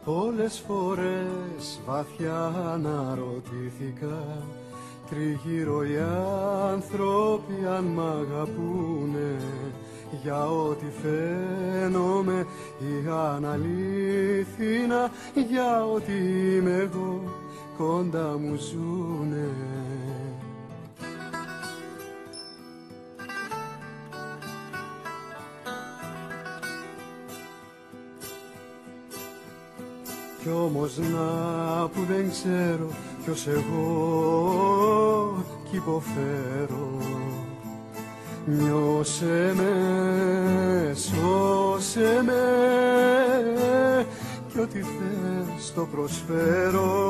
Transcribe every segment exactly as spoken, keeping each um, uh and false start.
Πολλές φορές βαθιά αναρωτήθηκα, τριγύρω οι άνθρωποι αν μ' αγαπούνε, για ό,τι φαίνομαι ή αν αλήθινα, για ό,τι είμαι εγώ κοντά μου ζουνε. Κι όμως να που δεν ξέρω ποιος εγώ κι υποφέρω, νιώσε με, σώσε με κι ό,τι θες το προσφέρω.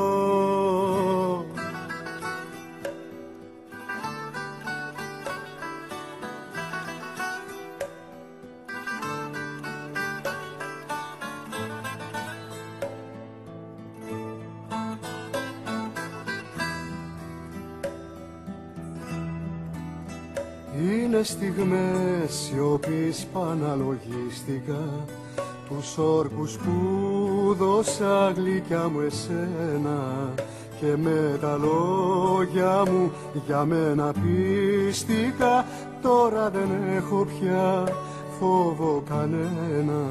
Είναι στιγμές σιωπής παναλογίστηκα, τους όρκους που δώσα γλυκιά μου εσένα, και με τα λόγια μου για μένα πίστηκα, τώρα δεν έχω πια φόβο κανένα.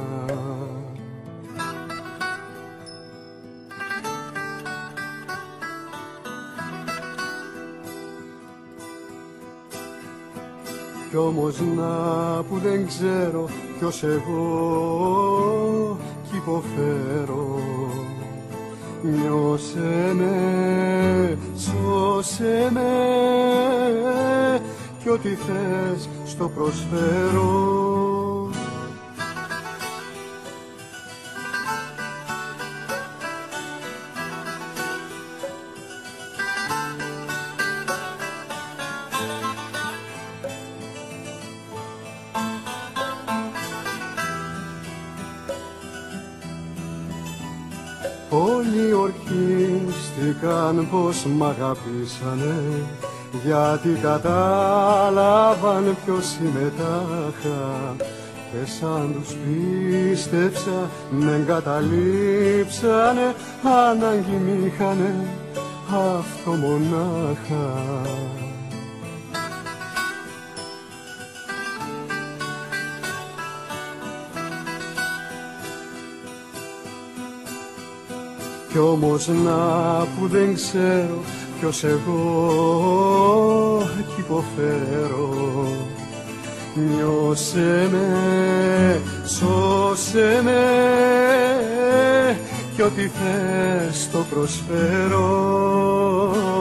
Κι όμως να που δεν ξέρω ποιος εγώ κι υποφέρω, νιώσε με, σώσε με κι ό,τι θες στο προσφέρω. Όλοι ορκίστηκαν πως μ' αγαπήσανε, γιατί κατάλαβαν ποιος είμαι τάχα, και σαν τους πίστεψα με εγκαταλείψανε, ανάγκη μ' είχανε αυτό μονάχα. Κι όμως να που δεν ξέρω ποιος εγώ κι υποφέρω, νιώσε με, σώσε με κι ό,τι θες το προσφέρω.